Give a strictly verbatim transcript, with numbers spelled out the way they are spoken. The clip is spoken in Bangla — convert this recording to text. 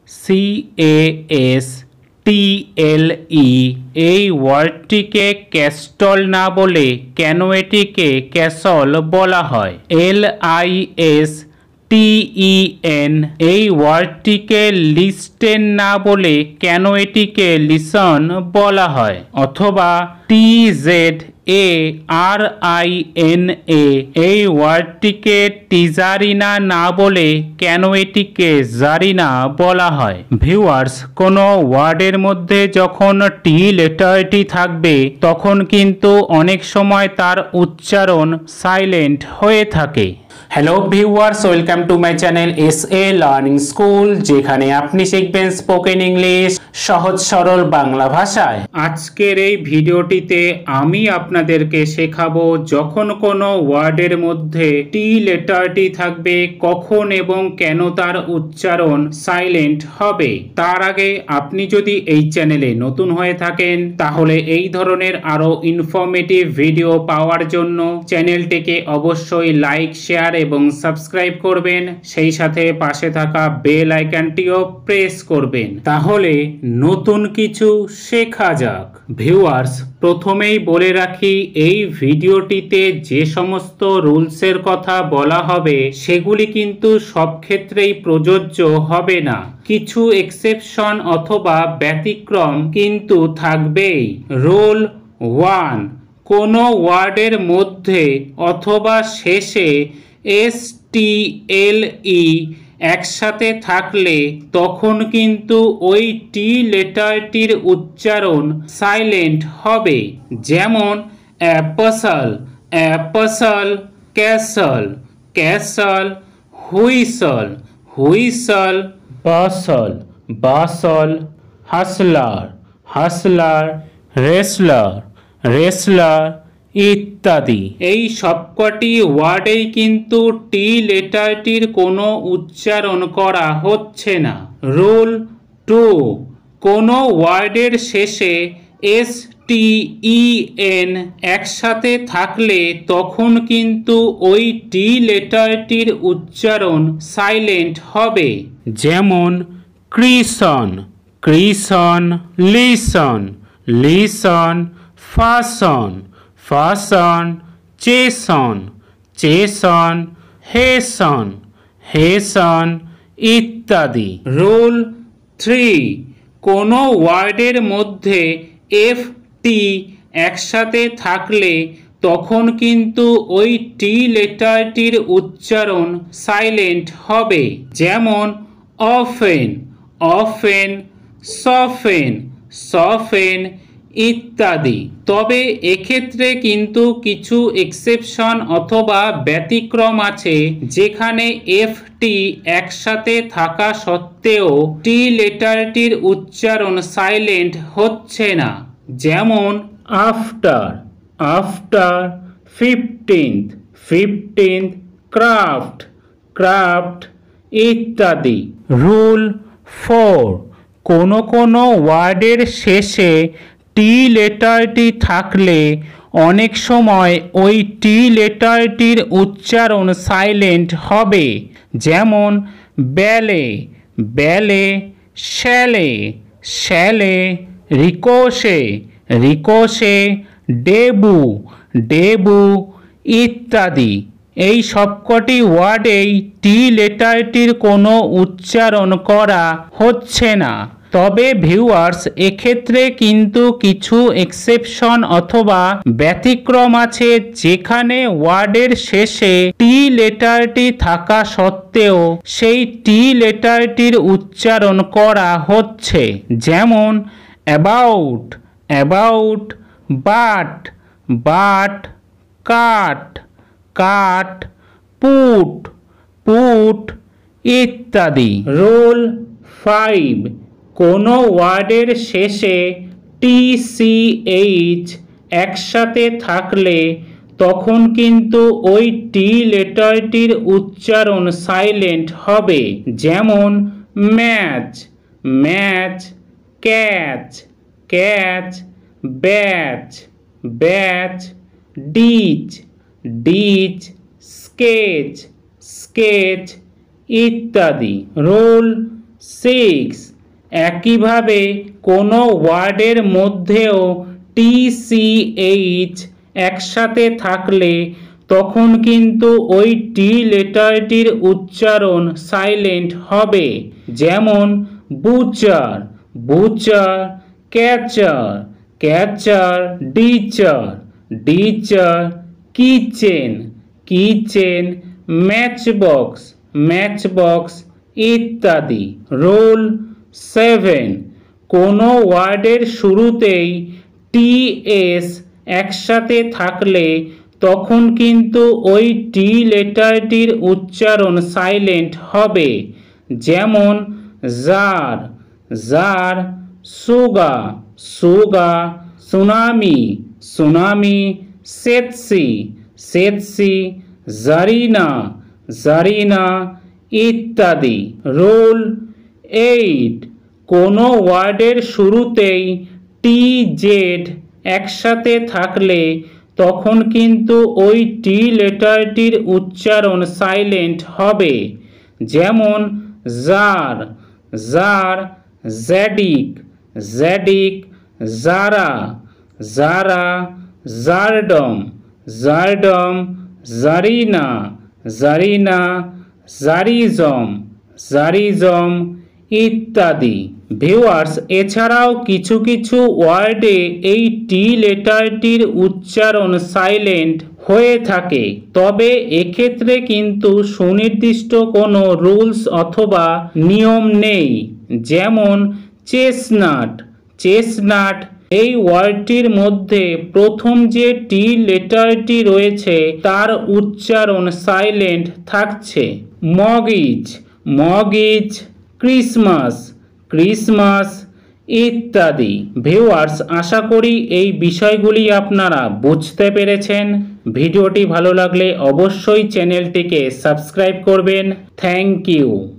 সি এ এস টি এল ই এই ওয়ার্ডটিকে ক্যাস্টল না বলে কেন এটিকে ক্যাসল বলা হয়? L I S T E N এই ওয়ার্ডটিকে লিস্টেন না বলে কেন এটিকে লিসন বলা হয়? অথবা T Z A R I N A এই ওয়ার্ডটিকে টিজারিনা না বলে কেন এটিকে জারিনা বলা হয়? ভিউয়ার্স, কোনো ওয়ার্ডের মধ্যে যখন টি লেটারটি থাকবে তখন কিন্তু অনেক সময় তার উচ্চারণ সাইলেন্ট হয়ে থাকে। Hello viewers, welcome to my channel S A learning school, যেখানে আপনি শিখবেন স্পোকেন ইংলিশ সহজ সরল বাংলা ভাষায়। আজকের এই ভিডিওটিতে আমি আপনাদেরকে শেখাবো যখন কোনো ওয়ার্ডের মধ্যে টি লেটারটি থাকবে কখন এবং কেন তার উচ্চারণ সাইলেন্ট হবে। তার আগে আপনি যদি এই চ্যানেলে নতুন হয়ে থাকেন তাহলে এই ধরনের আরো ইনফরমেটিভ ভিডিও পাওয়ার জন্য চ্যানেলটিকে অবশ্যই লাইক, শেয়ার এবং সাবস্ক্রাইব করবেন। সেই সাথে পাশে থাকা বেল আইকনটিও প্রেস করবেন। তাহলে নতুন কিছু শেখা যাক। ভিউয়ার্স, প্রথমেই বলে রাখি এই ভিডিওটিতে যে সমস্ত রুলসের কথা বলা হবে সেগুলি কিন্তু সব ক্ষেত্রেই প্রযোজ্য হবে না। কিছু এক্সেপশন অথবা ব্যতিক্রম কিন্তু থাকবেই। রুল ওয়ান, কোনো ওয়ার্ডের মধ্যে অথবা শেষে এস টি এল ই একসাথে থাকলে তখন কিন্তু ওই টি লেটারটির উচ্চারণ সাইলেন্ট হবে। যেমন apostle, apostle, castle, castle, whistle, whistle, bustle, bustle, hustler, hustler, wrestler, wrestler ইত্যাদি। এই সবকটি ওয়ার্ডেই কিন্তু টি লেটারটির কোনো উচ্চারণ করা হচ্ছে না। রুল টু, কোনো ওয়ার্ডের শেষে এস টি ই এন একসাথে থাকলে তখন কিন্তু ওই টি লেটারটির উচ্চারণ সাইলেন্ট হবে। যেমন christen, christen, listen, listen, fasten, fasten, chasten, chasten, hasten, hasten ইত্যাদি। রুল থ্রি, কোনো ওয়ার্ডের মধ্যে এফ টি একসাথে থাকলে তখন কিন্তু ওই টি লেটারটির উচ্চারণ সাইলেন্ট হবে। যেমন অফেন, অফেন, সফেন, সফেন ইত্যাদি। তবে এক্ষেত্রে কিন্তু কিছু এক্সেপশন অথবা ব্যতিক্রম আছে, যেখানে এফ টি একসাথে থাকা সত্ত্বেও টি লেটারটির উচ্চারণ সাইলেন্ট হচ্ছে না। যেমন after, after, fifteenth, fifteenth, craft, craft ইত্যাদি। রুল ফোর, কোনো কোনো ওয়ার্ডের শেষে টি লেটারটি থাকলে অনেক সময় ওই টি লেটারটির উচ্চারণ সাইলেন্ট হবে। যেমন ব্যালে, ব্যালে, শ্যালে, শ্যালে, রিকোশে, রিকোশে, ডেবু, ডেবু ইত্যাদি। এই সবকটি ওয়ার্ডেই টি লেটারটির কোনো উচ্চারণ করা হচ্ছে না। তবে ভিউয়ার্স, এক্ষেত্রে কিন্তু কিছু এক্সেপশন অথবা ব্যতিক্রম আছে, যেখানে ওয়ার্ডের শেষে টি লেটারটি থাকা সত্ত্বেও সেই টি লেটারটির উচ্চারণ করা হচ্ছে। যেমন about, about, but, but, cut, cut, put, put ইত্যাদি। রুল ফাইভ, কোনো ওয়ার্ডের শেষে টি সি এইচ একসাথে থাকলে তখন কিন্তু ওই টি লেটারটির উচ্চারণ সাইলেন্ট হবে। যেমন match, match, catch, catch, batch, batch, ditch, ditch, sketch, sketch ইত্যাদি। Rule six. একইভাবে কোনো ওয়ার্ডের মধ্যেও টি সি এইচ একসাথে থাকলে তখন কিন্তু ওই টি লেটারটির উচ্চারণ সাইলেন্ট হবে। যেমন butcher, butcher, catcher, catcher, ditcher, ditcher, kitchen, kitchen, matchbox, matchbox ইত্যাদি। Rule seven. কোনো ওয়ার্ডের শুরুতেই টি এস একসাথে থাকলে তখন কিন্তু ওই টি লেটারটির উচ্চারণ সাইলেন্ট হবে। যেমন tsar, tsar, tsuga, tsuga, tsunami, tsunami, tsetse, tsetse, tsarina, tsarina ইত্যাদি। Rule eight. কোনো ওয়ার্ডের শুরুতেই টি জেড একসাথে থাকলে তখন কিন্তু ওই টি লেটারটির উচ্চারণ সাইলেন্ট হবে। যেমন tsar, tsar, tzaddik, tzaddik, tzara, tzara, tsardom, tsardom, tsarina, tsarina, tsarism, tsarism ইত্যাদি। ভিউয়ার্স, এছাড়াও কিছু কিছু ওয়ার্ডে এই টি লেটারটির উচ্চারণ সাইলেন্ট হয়ে থাকে, তবে এক্ষেত্রে কিন্তু সুনির্দিষ্ট কোনো রুলস অথবা নিয়ম নেই। যেমন চেসনাট, চেসনাট এই ওয়ার্ডটির মধ্যে প্রথম যে টি লেটারটি রয়েছে তার উচ্চারণ সাইলেন্ট থাকছে। মগিজ, মগিজ, ক্রিসমাস, ক্রিসমাস ইত্যাদি। ভিউয়ার্স, আশা করি এই বিষয়গুলি আপনারা বুঝতে পেরেছেন। ভিডিওটি ভালো লাগলে অবশ্যই চ্যানেলটিকে সাবস্ক্রাইব করবেন। Thank you.